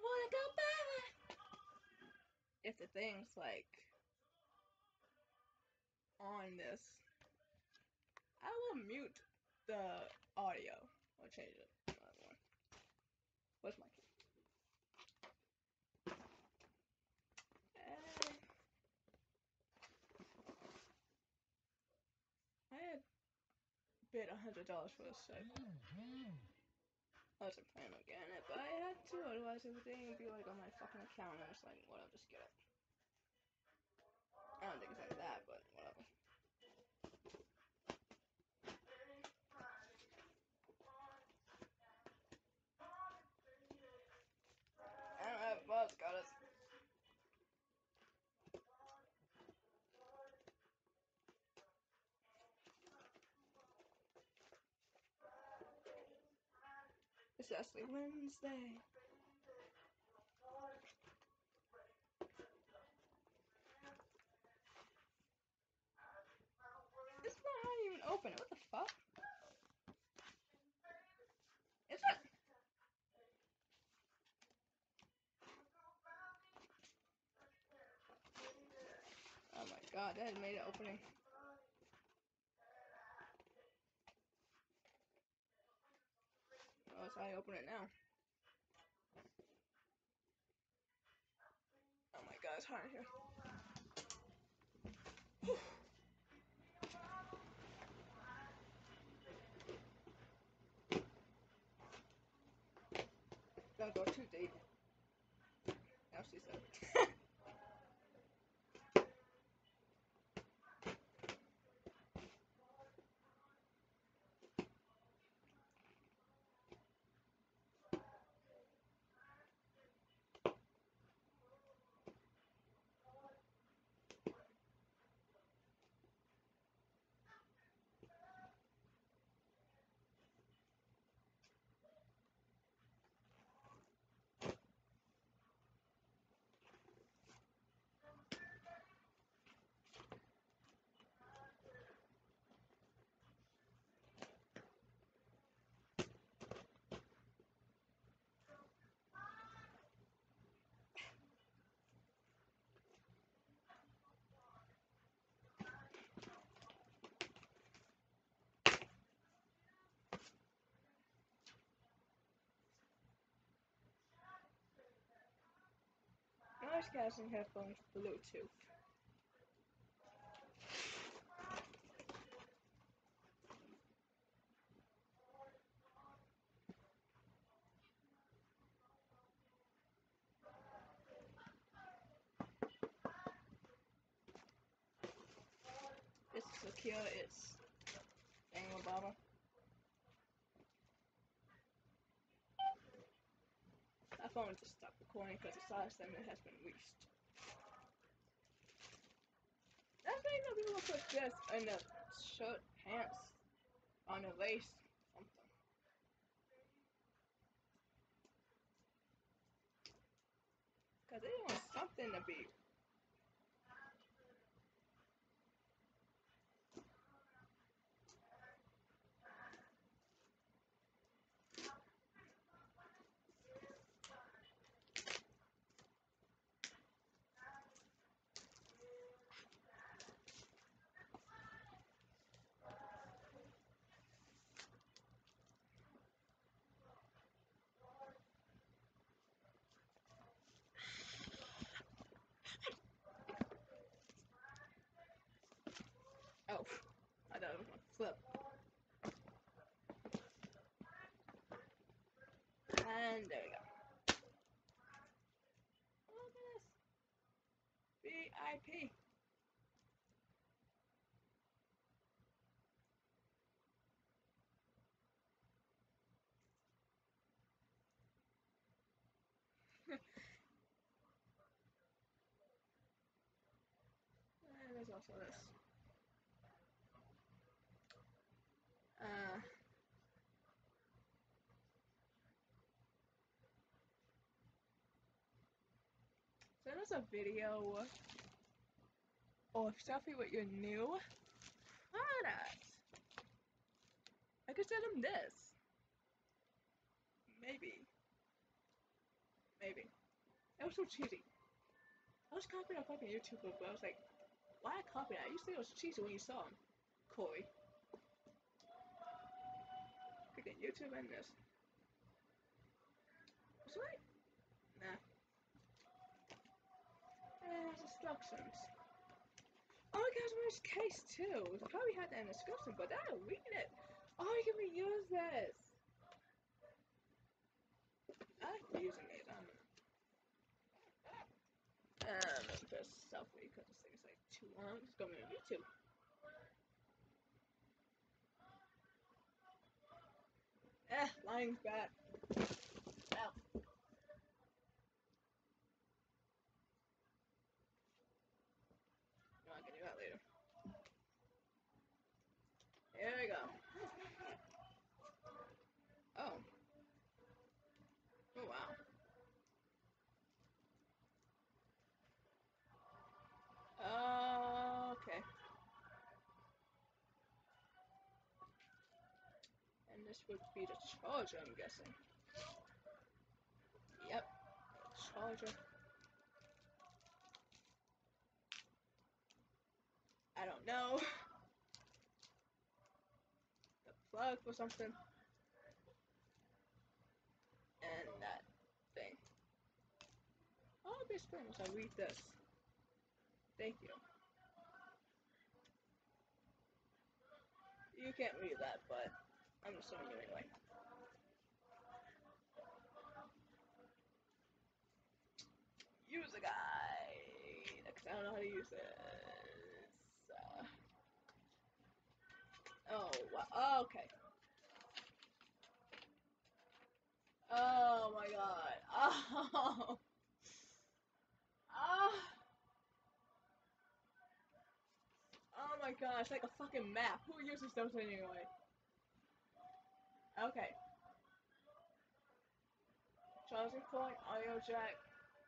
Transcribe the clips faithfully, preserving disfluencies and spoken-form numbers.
wanna go back. If the thing's like on this, I will mute the audio or change it. Another one. Where's my key? Uh, I had bid a hundred dollars for this set. I wasn't planning on getting it, but I had to, otherwise everything would be like on my fucking account. And I was like, whatever, just get it. I don't think it's like that, but whatever. I don't have a buzz, got it. It's actually Wednesday. This is not how you even open it. What the fuck? It's not. Oh my god, that made it opening. Oh, that's how I open it now. Oh my god, it's hot in here. Don't go too deep. Now she said. Noise canceling headphones, Bluetooth. It's secure, it's angle bottle. My phone just stopped recording because the size limit has been reached. That's why you know people put this in the shirt, pants, on the lace, something. Because they want something to be. Oh, I thought it was going to flip. And there we go. Look at this. V I P. And there's also this. Uh, send us a video or selfie with your new product. I could send them this. Maybe. Maybe. It was so cheesy. I was copying a fucking YouTuber, but I was like, why I copy that? You said it was cheesy when you saw him. Corey. Freaking YouTube and this. Was it right? Nah. Eh, instructions. Oh my gosh, where's case too? We probably had that in the description, but I don't read it. Oh, you can reuse this. I like using these. I don't know. Um, I'm gonna selfie because this thing is like too long. It's going on YouTube. Eh, lying's bad. Well. No, I can do that later. Here we go. Oh. Oh, wow. Uh, okay. And this would be the charger, I'm guessing. Yep. Charger. I don't know. The plug for something. And that thing. I'll be explaining once I read this. Thank you. You can't read that, but I'm assuming you anyway. Use a guide. Because I don't know how to use this. Uh, oh, wow. Oh, okay. Oh my god. Oh. Oh. Oh my god. It's like a fucking map. Who uses those anyway? Okay. Charging point, audio jack.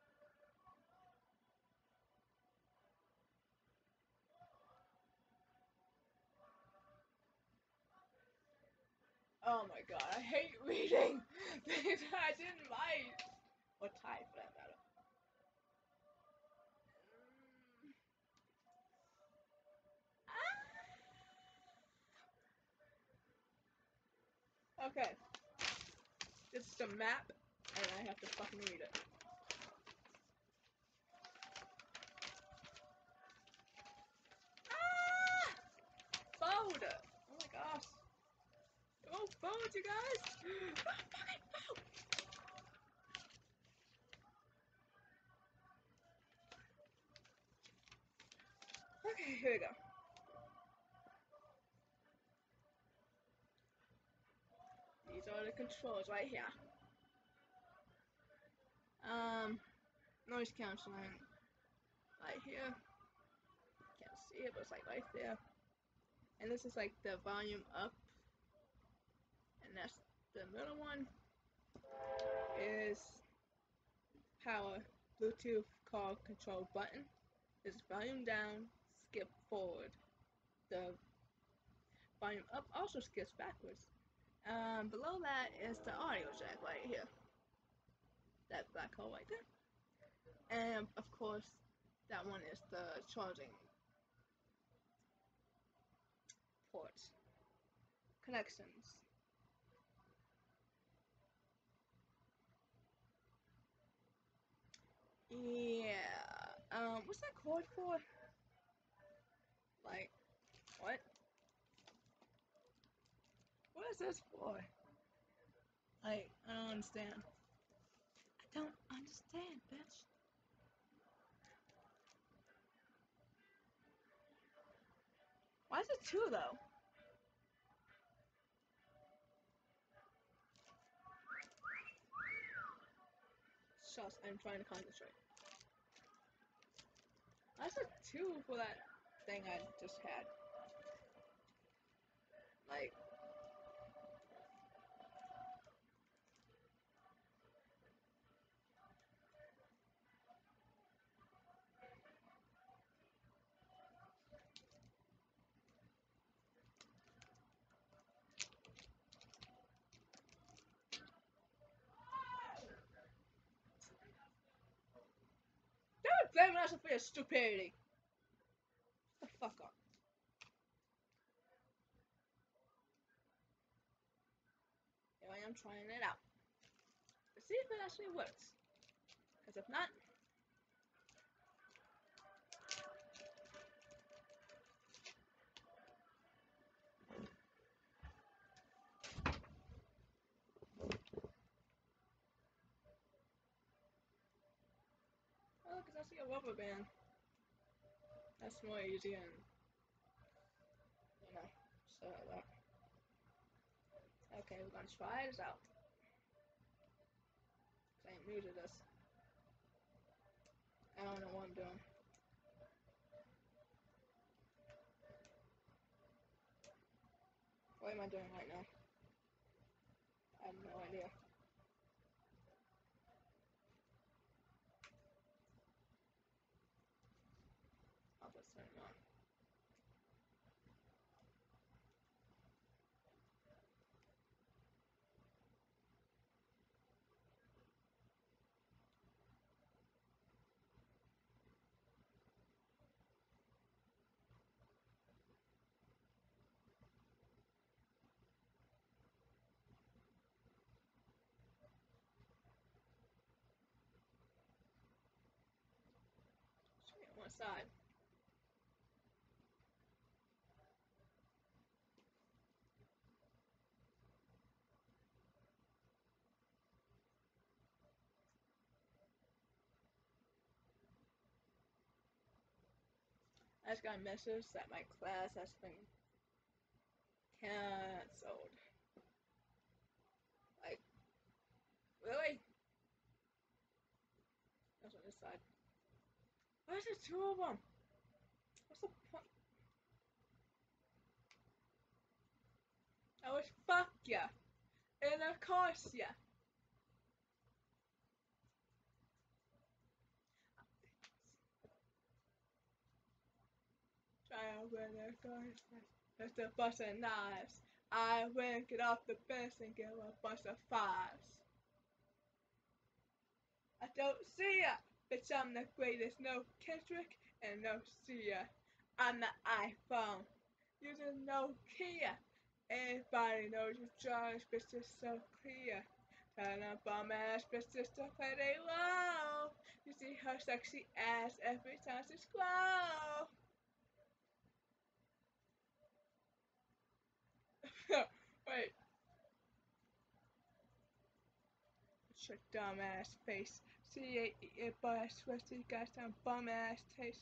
Oh my god, I hate reading things I didn't write. Or type, for that matter. Mm. Ah. Okay. This is a map, and I have to fucking read it. Ah! Fold! Oh my gosh. Oh, fold, you guys! Oh, fucking fold! Okay, here we go. These are the controls right here. Um, noise cancelling right here. Can't see it, but it's like right there. And this is like the volume up. And that's the middle one. Is power Bluetooth call control button. This is volume down, skip forward. The volume up also skips backwards. Um, below that is the audio jack right here. That black hole right there. And of course, that one is the charging port. Connections. Yeah. Um, what's that cord for? Like, what? What is this for? Like, I don't understand. I don't understand, bitch. Why is it two though? Shucks, I'm trying to concentrate. Why is it two for that thing I just had? Like, responsible for your stupidity. Shut the fuck up. Here I am trying it out. Let's see if it actually works. Because if not, oh, because I see a rubber band. That's more easy and, you know, so that. Okay, we're gonna try this out. I ain't new to this. I don't know what I'm doing. What am I doing right now? I have no idea. I'll just turn it on. Show me on one side. I just got a message that my class has been cancelled. Like, really? That's on this side. Why is there two of them? What's the point? I was fuck ya. And of course ya. Try out with their cars. That's the bus of knives. I went get off the bench and give a bus of fives. I don't see ya, bitch. I'm the greatest. No Kendrick and no Sia. I'm the iPhone. Using Nokia. Everybody knows you Josh, bitch. It's so clear. Telling a bum ass bitch just to play they low. You see her sexy ass every time she scroll. Wait. It's your dumb ass face. See it, it, but I swear to you got some bum ass taste.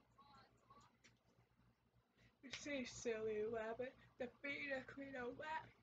You see, silly rabbit, the beat a queen of rap.